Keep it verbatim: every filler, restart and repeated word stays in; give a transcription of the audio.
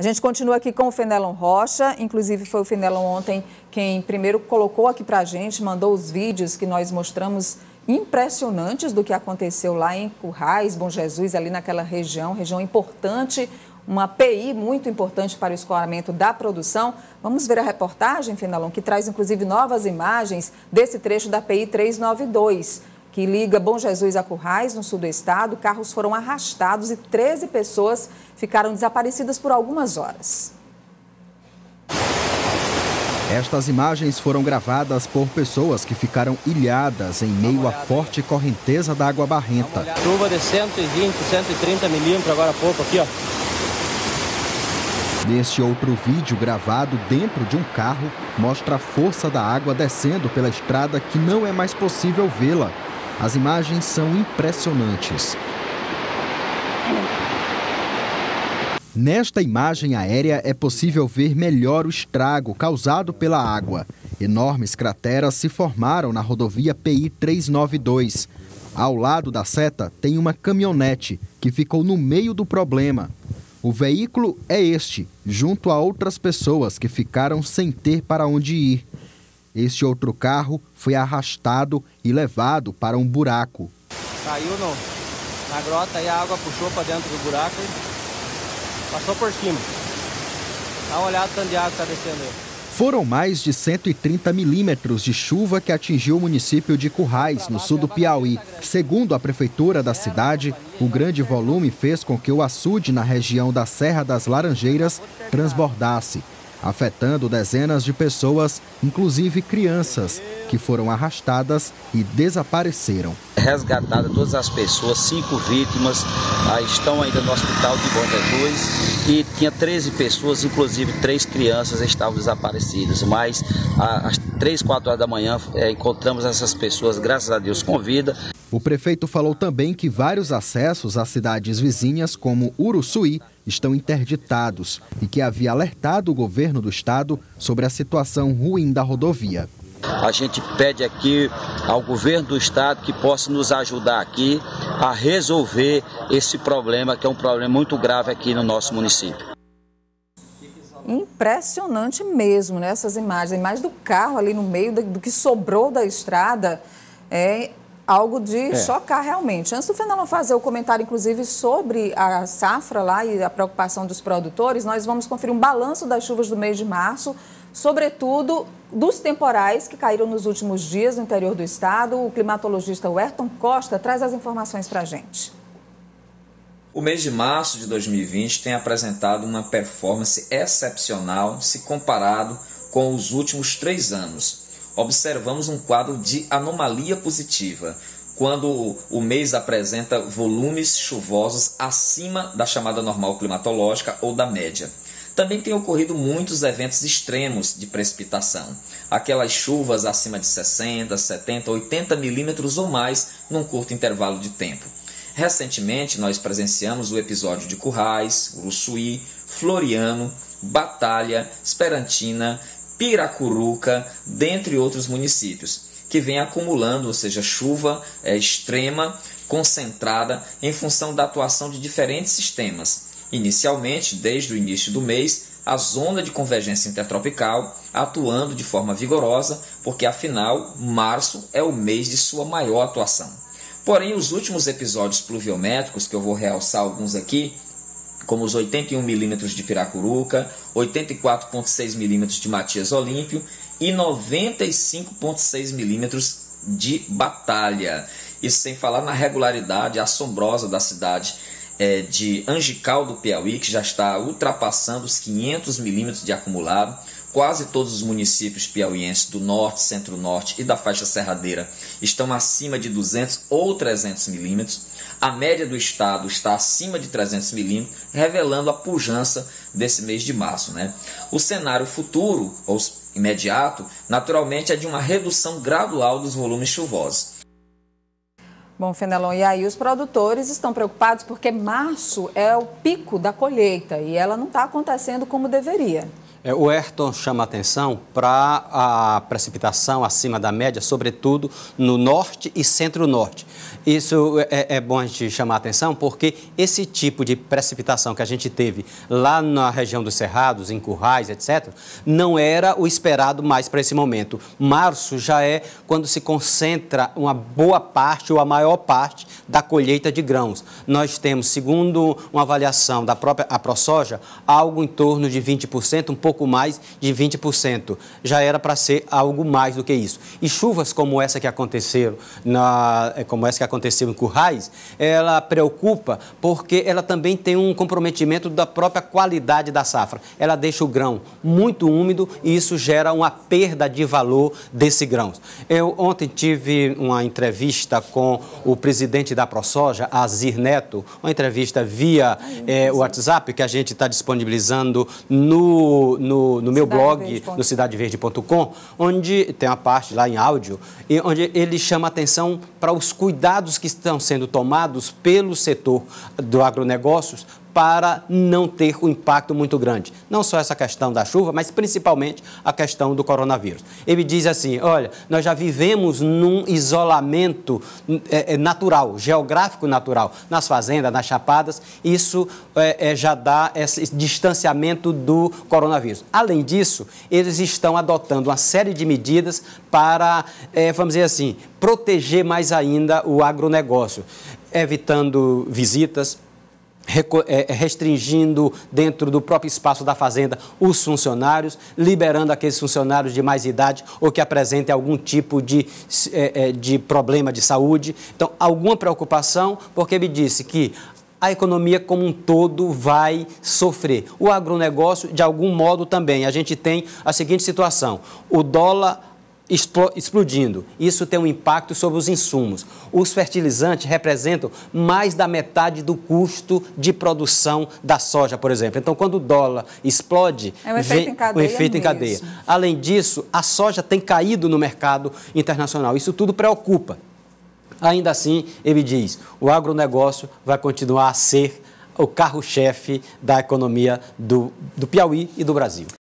A gente continua aqui com o Fenelon Rocha, inclusive foi o Fenelon ontem quem primeiro colocou aqui para a gente, mandou os vídeos que nós mostramos impressionantes do que aconteceu lá em Currais, Bom Jesus, ali naquela região, região importante, uma P I muito importante para o escoamento da produção. Vamos ver a reportagem, Fenelon, que traz inclusive novas imagens desse trecho da P I trezentos e noventa e dois, que liga Bom Jesus a Currais, no sul do estado. Carros foram arrastados e treze pessoas ficaram desaparecidas por algumas horas. Estas imagens foram gravadas por pessoas que ficaram ilhadas em meio à forte correnteza da água barrenta. Chuva de cento e vinte, cento e trinta milímetros agora há pouco aqui, ó. Neste outro vídeo gravado dentro de um carro, mostra a força da água descendo pela estrada que não é mais possível vê-la. As imagens são impressionantes. Nesta imagem aérea é possível ver melhor o estrago causado pela água. Enormes crateras se formaram na rodovia P I trezentos e noventa e dois. Ao lado da seta tem uma caminhonete que ficou no meio do problema. O veículo é este, junto a outras pessoas que ficaram sem ter para onde ir. Este outro carro foi arrastado e levado para um buraco. Caiu no, na grota e a água puxou para dentro do buraco e passou por cima. Dá uma olhada no tanto de água que está descendo aí. Foram mais de cento e trinta milímetros de chuva que atingiu o município de Currais, no sul do Piauí. Segundo a prefeitura da cidade, o grande volume fez com que o açude na região da Serra das Laranjeiras transbordasse, afetando dezenas de pessoas, inclusive crianças, que foram arrastadas e desapareceram. Resgatadas todas as pessoas, cinco vítimas, aí estão ainda no hospital de Bom Jesus e tinha treze pessoas, inclusive três crianças estavam desaparecidas, mas às três, quatro horas da manhã é, encontramos essas pessoas, graças a Deus, com vida. O prefeito falou também que vários acessos às cidades vizinhas, como Uruçuí, estão interditados e que havia alertado o governo do estado sobre a situação ruim da rodovia. A gente pede aqui ao governo do estado que possa nos ajudar aqui a resolver esse problema, que é um problema muito grave aqui no nosso município. Impressionante mesmo, né? Essas imagens, a imagem do carro ali no meio do que sobrou da estrada, é algo de é. chocar realmente. Antes do Fenelon fazer o comentário, inclusive, sobre a safra lá e a preocupação dos produtores, nós vamos conferir um balanço das chuvas do mês de março, sobretudo dos temporais que caíram nos últimos dias no interior do estado. O climatologista Werton Costa traz as informações para a gente. O mês de março de dois mil e vinte tem apresentado uma performance excepcional se comparado com os últimos três anos. Observamos um quadro de anomalia positiva, quando o mês apresenta volumes chuvosos acima da chamada normal climatológica ou da média. Também tem ocorrido muitos eventos extremos de precipitação, aquelas chuvas acima de sessenta, setenta, oitenta milímetros ou mais num curto intervalo de tempo. Recentemente nós presenciamos o episódio de Currais, Uruçuí, Floriano, Batalha, Esperantina, Piracuruca, dentre outros municípios, que vem acumulando, ou seja, chuva é, extrema, concentrada, em função da atuação de diferentes sistemas. Inicialmente, desde o início do mês, a zona de convergência intertropical atuando de forma vigorosa, porque afinal, março é o mês de sua maior atuação. Porém, os últimos episódios pluviométricos, que eu vou realçar alguns aqui, como os oitenta e um milímetros de Piracuruca, oitenta e quatro vírgula seis milímetros de Matias Olímpio e noventa e cinco vírgula seis milímetros de Batalha. Isso sem falar na regularidade assombrosa da cidade é, de Angical do Piauí, que já está ultrapassando os quinhentos milímetros de acumulado. Quase todos os municípios piauienses do norte, centro-norte e da faixa serradeira estão acima de duzentos ou trezentos milímetros. A média do estado está acima de trezentos milímetros, revelando a pujança desse mês de março, né? O cenário futuro, ou imediato, naturalmente é de uma redução gradual dos volumes chuvosos. Bom, Fenelon, e aí os produtores estão preocupados porque março é o pico da colheita e ela não está acontecendo como deveria. É, o Ayrton chama atenção para a precipitação acima da média, sobretudo no norte e centro-norte. Isso é, é bom a gente chamar atenção porque esse tipo de precipitação que a gente teve lá na região dos Cerrados, em Currais, etcétera, não era o esperado mais para esse momento. Março já é quando se concentra uma boa parte ou a maior parte da colheita de grãos. Nós temos, segundo uma avaliação da própria a ProSoja, algo em torno de vinte por cento, um pouco mais de vinte por cento. Já era para ser algo mais do que isso. E chuvas como essa que aconteceram, na, como essa que aconteceu em Currais, ela preocupa porque ela também tem um comprometimento da própria qualidade da safra. Ela deixa o grão muito úmido e isso gera uma perda de valor desse grão. Eu ontem tive uma entrevista com o presidente da ProSoja, Azir Neto, uma entrevista via é, WhatsApp que a gente está disponibilizando no, no, no meu blog, no cidade verde ponto com, onde tem uma parte lá em áudio, e onde ele chama atenção para os cuidados que estão sendo tomados pelo setor do agronegócios para não ter um impacto muito grande. Não só essa questão da chuva, mas principalmente a questão do coronavírus. Ele diz assim, olha, nós já vivemos num isolamento é, natural, geográfico natural, nas fazendas, nas chapadas, isso é, é, já dá esse distanciamento do coronavírus. Além disso, eles estão adotando uma série de medidas para, é, vamos dizer assim, proteger mais ainda o agronegócio, evitando visitas, restringindo dentro do próprio espaço da fazenda os funcionários, liberando aqueles funcionários de mais idade ou que apresentem algum tipo de, de problema de saúde. Então, alguma preocupação, porque ele disse que a economia como um todo vai sofrer. O agronegócio, de algum modo, também. A gente tem a seguinte situação, o dólar explodindo. Isso tem um impacto sobre os insumos. Os fertilizantes representam mais da metade do custo de produção da soja, por exemplo. Então, quando o dólar explode, é um efeito em cadeia. Um efeito em cadeia. Além disso, a soja tem caído no mercado internacional. Isso tudo preocupa. Ainda assim, ele diz, o agronegócio vai continuar a ser o carro-chefe da economia do, do Piauí e do Brasil.